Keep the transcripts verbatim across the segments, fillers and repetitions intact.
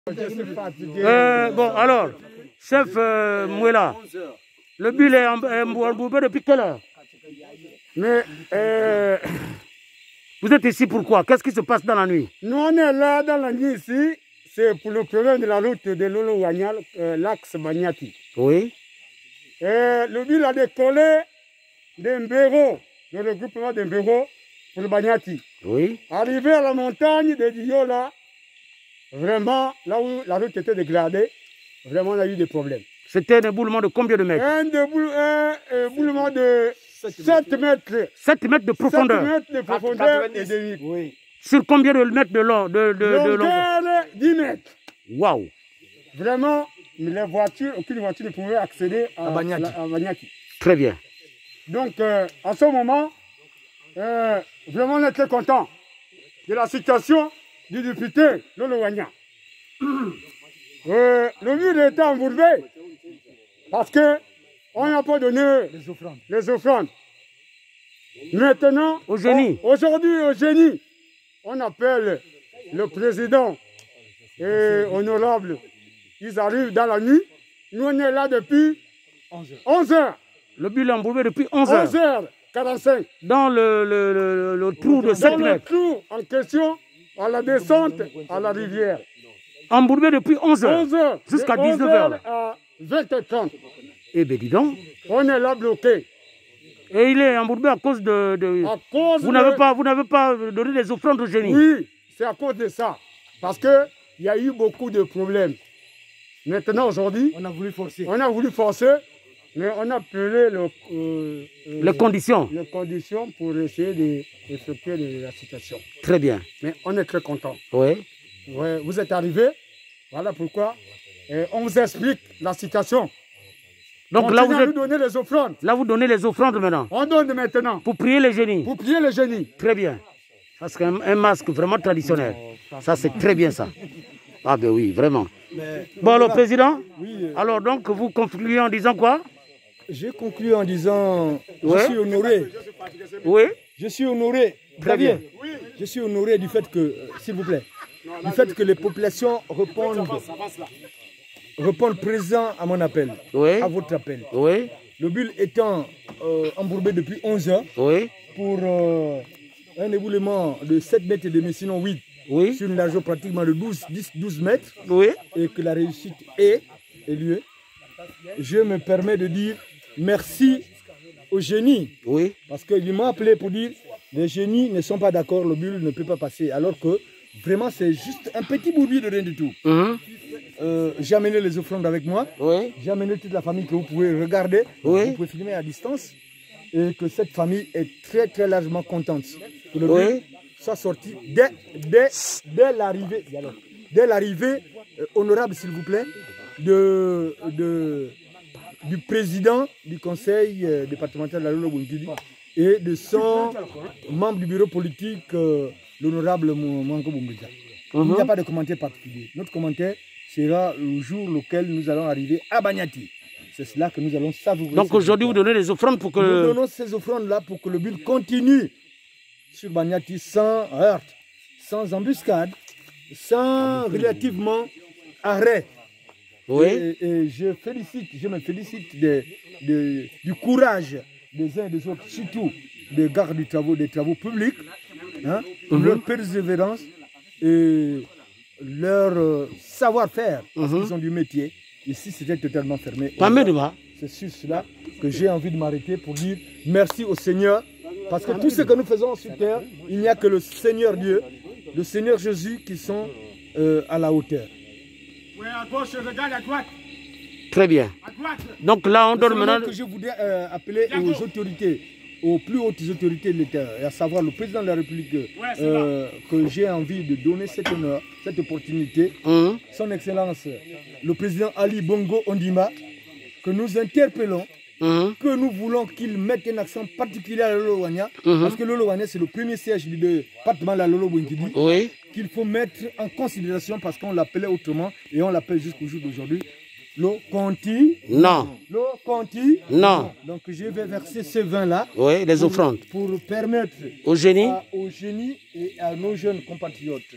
Euh, bon, alors, chef euh, Mouela, le bulle est embourbé depuis quelle heure? Mais euh, vous êtes ici pourquoi? Qu'est-ce qui se passe dans la nuit? Nous, on est là dans la nuit ici, c'est pour le problème de la route de Lolo-Wanyal, euh, l'axe Banyati. Oui. Et le bulle a décollé d'un bureau, le regroupement d'un bureau pour le Banyati. Oui. Arrivé à la montagne de Diola, vraiment, là où la route était dégradée, vraiment, on a eu des problèmes. C'était un éboulement de combien de mètres? Un, déboule, un éboulement de sept mètres. sept mètres de profondeur. sept mètres de profondeur et de huit. Oui. Sur combien de mètres de long de, de, de longueur? dix mètres. Waouh. Vraiment, les voitures, aucune voiture ne pouvait accéder à, à Banyati. À, à Banyati. Très bien. Donc, euh, à ce moment, euh, vraiment, on est très content de la situation du député Lolo Wanyal. euh, le mur était embourbé parce qu'on n'a pas donné les offrandes. Les offrandes. Maintenant, au génie. Aujourd'hui, au génie, on appelle le président et honorable. Ils arrivent dans la nuit. Nous, on est là depuis onze heures. Le bulle est embourbé depuis onze heures. onze heures quarante-cinq. Dans le, le, le, le trou de sept mètres. Dans le trou en question, à la descente à la rivière. Embourbé depuis onze heures. onze heures. Jusqu'à dix-neuf heures. À vingt heures trente. Eh bien, dis donc. On est là bloqué. Et il est embourbé à cause de... de... À cause vous de... n'avez pas, vous n'avez pas donné les offrandes au génie? Oui, c'est à cause de ça. Parce qu'il y a eu beaucoup de problèmes. Maintenant, aujourd'hui... On a voulu forcer. On a voulu forcer, mais on a appelé le, euh, les conditions. Les conditions pour essayer d'effectuer la situation. Très bien. Mais on est très content. Oui. Ouais, vous êtes arrivés. Voilà pourquoi. Et on vous explique la situation. Donc on là vous, êtes... vous donner les offrandes. Là vous donnez les offrandes maintenant. On donne maintenant. Pour prier les génies. Pour prier les génies. Très bien. Parce qu'un un masque vraiment traditionnel. Ça c'est très bien ça. Ah ben oui, vraiment. Mais, bon alors président. Oui, euh... Alors donc vous concluez en disant quoi? J'ai conclu en disant, ouais. Je suis honoré. Oui. Je suis honoré. Très bien. Oui. Je suis honoré du fait que, euh, s'il vous plaît, du fait que les populations répondent, répondent présent à mon appel, oui. à votre appel. Oui. Le bulle étant euh, embourbé depuis onze heures oui. pour euh, un éboulement de sept mètres et demi, sinon huit, oui. sur une largeur pratiquement de douze, dix, douze mètres, oui. et que la réussite est, est lieu, je me permets de dire merci aux génies. Oui. Parce qu'ils m'ont appelé pour dire les génies ne sont pas d'accord, le bulle ne peut pas passer. Alors que vraiment c'est juste un petit bourbier de rien du tout. Mm-hmm. euh, j'ai amené les offrandes avec moi. Oui. J'ai amené toute la famille que vous pouvez regarder. Oui. Vous pouvez filmer à distance. Et que cette famille est très très largement contente. Que le oui. bulle soit sorti dès, dès, dès l'arrivée. Dès l'arrivée, euh, honorable s'il vous plaît, de, de, du président du conseil euh, départemental de la Lolo-Bounkidi et de son membre du bureau politique, euh, l'honorable Mouanko Boumbita. Uh-huh. Il n'y a pas de commentaire particulier. Notre commentaire sera le jour auquel nous allons arriver à Banyati. C'est cela que nous allons savourer. Donc aujourd'hui, vous donnez les offrandes pour que... Nous donnons ces offrandes-là pour que le bulle continue sur Banyati sans heurte, sans embuscade, sans relativement arrêt. Oui. Et, et je félicite, je me félicite de, de, du courage des uns et des autres, surtout des gardes du travaux, des travaux publics, hein, mm-hmm. leur persévérance et leur euh, savoir-faire, parce mm-hmm. qu'ils ont du métier. Ici, c'était totalement fermé. C'est sur cela que j'ai envie de m'arrêter pour dire merci au Seigneur, parce que tout ce que nous faisons sur terre, il n'y a que le Seigneur Dieu, le Seigneur Jésus qui sont euh, à la hauteur. Oui, à gauche, regarde à droite. Très bien. Donc là, on donne maintenant... que je voudrais euh, appeler aux autorités, aux plus hautes autorités de l'État, à savoir le président de la République, euh, que j'ai envie de donner cet honneur, cette opportunité. Mmh. Son Excellence, le président Ali Bongo Ondimba, que nous interpellons, mmh. que nous voulons qu'il mette un accent particulier à Lolo-Wanyal, mmh. parce que Lolo-Wanyal, c'est le premier siège du département de la Lolo-Bounkidi, oui. qu'il faut mettre en considération parce qu'on l'appelait autrement et on l'appelle jusqu'au jour d'aujourd'hui. L'eau Conti. Non. L'eau Conti. Non. Donc je vais verser ce vin-là. Oui, les offrandes. Pour permettre au génie. À, aux génies et à nos jeunes compatriotes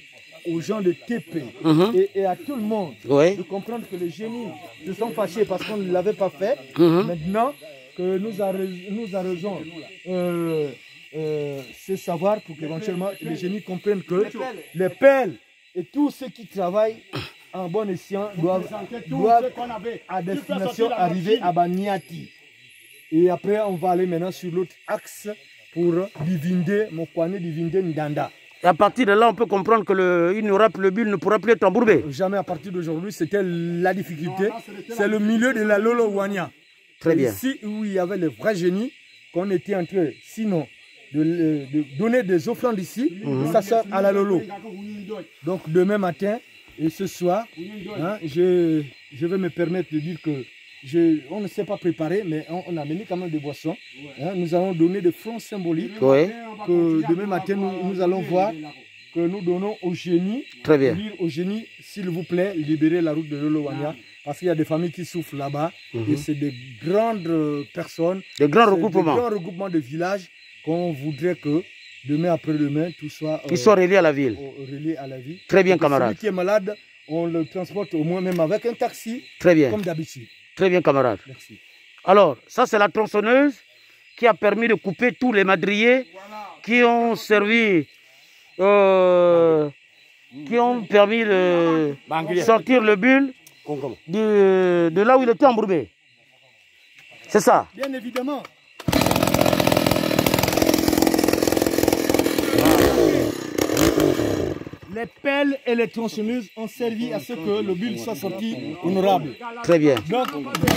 aux gens de T P Mhm. et, et à tout le monde Oui. de comprendre que les génies se sont fâchés parce qu'on ne l'avait pas fait. Mhm. Maintenant que nous, arrosons, nous arrosons euh, euh, ce savoir pour qu'éventuellement les génies comprennent que les pelles et tous ceux qui travaillent en bon escient doivent, doivent à destination arriver à Baniati. Et après, on va aller maintenant sur l'autre axe pour Divinde, Mokwane, Divinde, Ndanda. Et à partir de là, on peut comprendre que le, il n'y aura plus, le bulle ne pourra plus être embourbé. Jamais à partir d'aujourd'hui, c'était la difficulté. C'est le milieu de la Lolo Wania. Très bien. Ici où il y avait les vrais génies, qu'on était en train, sinon, de, de donner des offrandes ici, Mhm. ça sort à la Lolo. Donc demain matin et ce soir, hein, je, je vais me permettre de dire que je, on ne s'est pas préparé, mais on, on a amené quand même des boissons. Hein, nous allons donner des fronts symboliques Oui. que demain matin nous, nous allons voir que nous donnons au génie. Très bien. Dire au génie, s'il vous plaît, libérez la route de Lolo Wania. Parce qu'il y a des familles qui souffrent là-bas. Mhm. Et c'est des grandes euh, personnes. Des grands c'est regroupements. Des grands regroupements de villages qu'on voudrait que demain après-demain, tout soit, euh, Qui sont reliés à la ville. euh, relié à la vie. Très bien, Et que camarade. Celui qui est malade, on le transporte au moins même avec un taxi, Très bien. comme d'habitude. Très bien, camarade. Merci. Alors, ça, c'est la tronçonneuse qui a permis de couper tous les madriers qui ont servi, euh, qui ont permis de sortir le bulle de, de là où il était embourbé. C'est ça. Bien évidemment. Les pelles et les tronçonneuses ont servi à ce que le bulle soit sorti honorable. Très bien. Donc,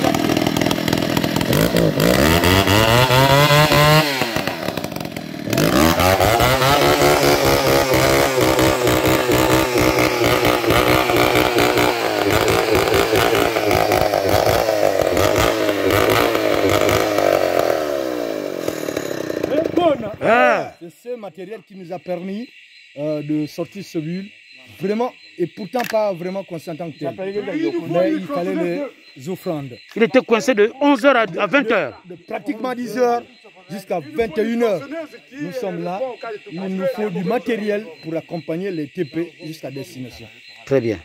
Ah. c'est ce matériel qui nous a permis euh, de sortir ce bulle. Vraiment, et pourtant pas vraiment conscient en tant que tel. Mais il fallait les offrandes. Il était coincé de onze heures à vingt heures. De pratiquement dix heures jusqu'à vingt et une heures. Nous sommes là. Il nous faut du matériel pour accompagner les T P jusqu'à destination. Très bien.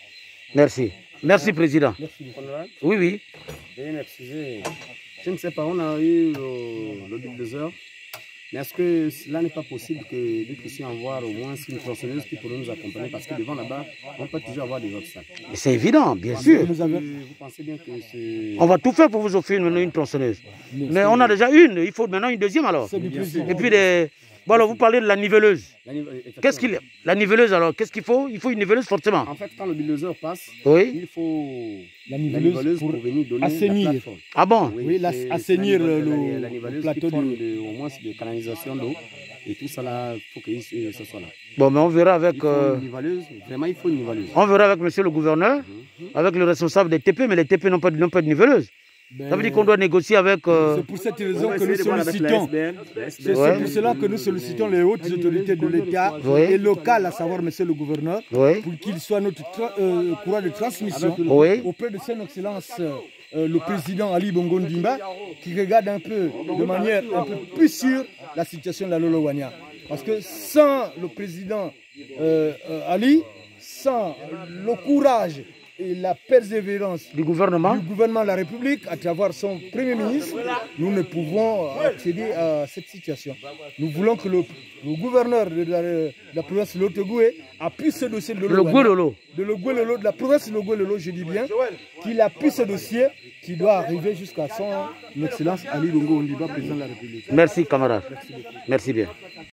Merci. Merci, Président. Merci. Oui, oui. Veuillez m'excuser. Je ne sais pas, on a eu le, le bulldozer. Mais est-ce que cela n'est pas possible que nous puissions avoir au moins une tronçonneuse qui pourrait nous accompagner? Parce que devant là-bas, on peut toujours avoir des obstacles. C'est évident, bien sûr. Nous avons- Vous pensez bien que c'est... On va tout faire pour vous offrir une, une tronçonneuse. Mais on a déjà une, il faut maintenant une deuxième alors. C'est du plaisir. Et puis, des... bon, alors vous parlez de la niveleuse. La nive- effectivement. Qu'est-ce qu'il La niveleuse alors, qu'est-ce qu'il faut? Il faut une niveleuse forcément. En fait, quand le bulldozer passe, Oui. il faut La la niveleuse niveleuse pour pour venir donner assainir. la plateforme. Ah bon? Oui, la- c'est- assainir c'est la le- niveleuse- la, la le niveleuse plateau qui forme du- de- au moins de canalisation d'eau. Et tout ça là, il faut que ce ce soit là. Bon, mais on verra avec, Il faut euh, une niveleuse, vraiment il faut une niveleuse. on verra avec monsieur le gouverneur, avec le responsable des T P, mais les T P n'ont pas, de- n'ont pas de niveleuse. Ben, Ça veut dire qu'on doit négocier avec... euh, c'est pour cette On raison va que nous essayer de voir avec la sollicitons. S B N, la S B N. C'est Ouais. c'est pour cela que nous sollicitons les hautes autorités de l'État Oui. et locales, à savoir monsieur le gouverneur, Oui. pour qu'il soit notre tra- euh, courant de transmission Oui. auprès de son excellence euh, euh, le président Ali Bongo Ndimba, qui regarde un peu, de manière un peu plus sûre, la situation de la Lolo Wania. Parce que sans le président euh, euh, Ali, sans le courage et la persévérance du gouvernement. du gouvernement de la République, à travers son Premier ministre, nous ne pouvons accéder à cette situation. Nous voulons que le, le gouverneur de la, de la province de l'Otogoué appuie ce dossier de Le Lolo Wania, Gouelolo. de le Gouelolo, de la province de Lolo, je dis bien, qu'il appuie ce dossier qui doit arriver jusqu'à son excellence Ali Bongo Ondimba, président de la République. Merci, camarade. Merci bien.